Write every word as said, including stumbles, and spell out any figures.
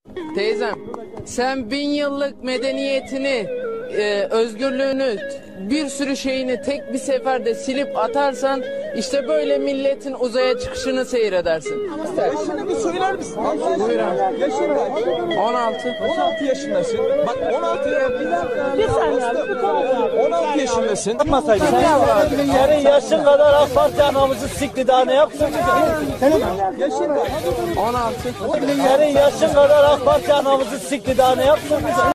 Teyzem, sen bin yıllık medeniyetini, e, özgürlüğünü, bir sürü şeyini tek bir seferde silip atarsan işte böyle milletin uzaya çıkışını seyredersin. Yaşını bir söyler misin? Buyurun. Yaşın kaç? on altı. on altı yaşındasın. Bak on altı Bir saniye abi, bir saniye. on altı yaşındasın. Yapmasaydın. Senin yaşın kadar AK Parti anamızı sikti, daha ne yapsın? Yaşın kaç? on altı. Senin yaşın kadar AK Parti anamızı sikti, daha ne yapsın?